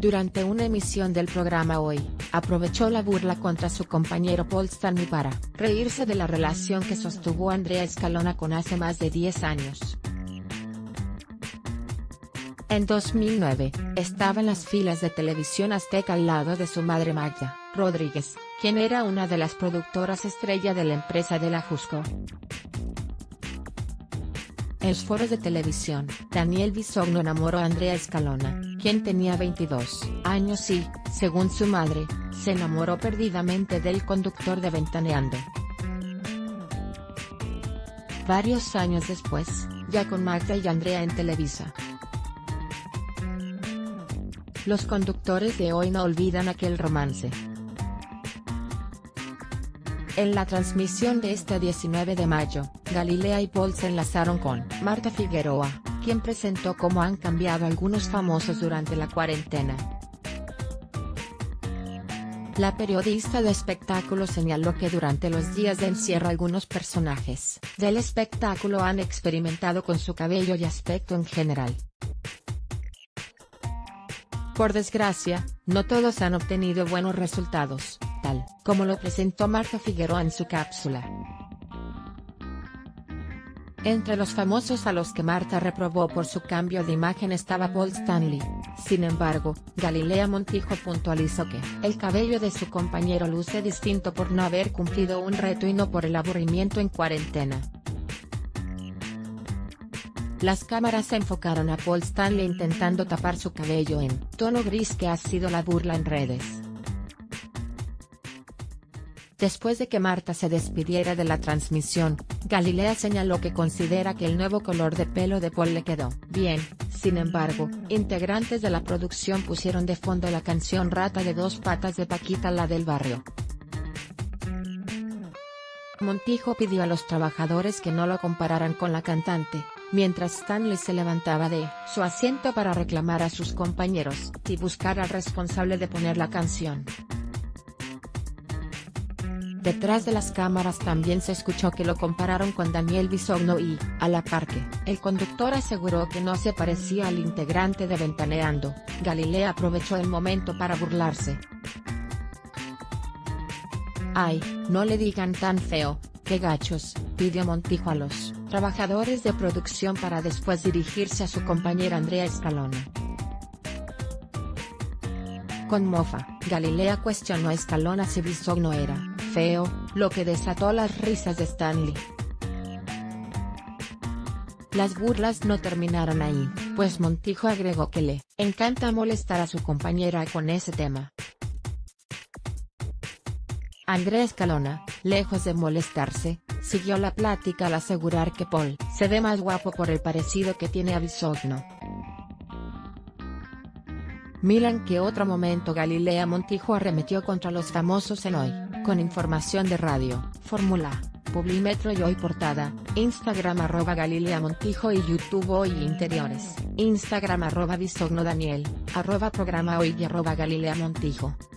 Durante una emisión del programa Hoy, aprovechó la burla contra su compañero Paul Stanley para reírse de la relación que sostuvo Andrea Escalona con hace más de 10 años. En 2009, estaba en las filas de Televisión Azteca al lado de su madre Magda Rodríguez, quien era una de las productoras estrella de la empresa de la Jusco. En los foros de televisión, Daniel Bisogno enamoró a Andrea Escalona, quien tenía 22 años y, según su madre, se enamoró perdidamente del conductor de Ventaneando. Varios años después, ya con Magda y Andrea en Televisa. Los conductores de Hoy no olvidan aquel romance. En la transmisión de este 19 de mayo, Galilea y Paul se enlazaron con Marta Figueroa, quien presentó cómo han cambiado algunos famosos durante la cuarentena. La periodista de espectáculos señaló que durante los días de encierro algunos personajes del espectáculo han experimentado con su cabello y aspecto en general. Por desgracia, no todos han obtenido buenos resultados, tal como lo presentó Marta Figueroa en su cápsula. Entre los famosos a los que Marta reprobó por su cambio de imagen estaba Paul Stanley. Sin embargo, Galilea Montijo puntualizó que el cabello de su compañero luce distinto por no haber cumplido un reto y no por el aburrimiento en cuarentena. Las cámaras se enfocaron a Paul Stanley intentando tapar su cabello en tono gris, que ha sido la burla en redes. Después de que Marta se despidiera de la transmisión, Galilea señaló que considera que el nuevo color de pelo de Paul le quedó bien. Sin embargo, integrantes de la producción pusieron de fondo la canción Rata de dos patas de Paquita la del barrio. Montijo pidió a los trabajadores que no lo compararan con la cantante, mientras Stanley se levantaba de su asiento para reclamar a sus compañeros y buscar al responsable de poner la canción. Detrás de las cámaras también se escuchó que lo compararon con Daniel Bisogno y, a la par que el conductor aseguró que no se parecía al integrante de Ventaneando, Galilea aprovechó el momento para burlarse. «Ay, no le digan tan feo, qué gachos», pidió Montijo a los trabajadores de producción para después dirigirse a su compañera Andrea Escalona. Con mofa, Galilea cuestionó a Escalona si Bisogno era feo, lo que desató las risas de Stanley. Las burlas no terminaron ahí, pues Montijo agregó que le encanta molestar a su compañera con ese tema. Andrea Escalona, lejos de molestarse, siguió la plática al asegurar que Paul se ve más guapo por el parecido que tiene a Bisogno. Miran que otro momento Galilea Montijo arremetió contra los famosos en Hoy, con información de Radio, Fórmula, Publimetro y Hoy Portada, Instagram @GalileaMontijo y YouTube Hoy Interiores, Instagram @BisognoDaniel, @Programa Hoy y @GalileaMontijo.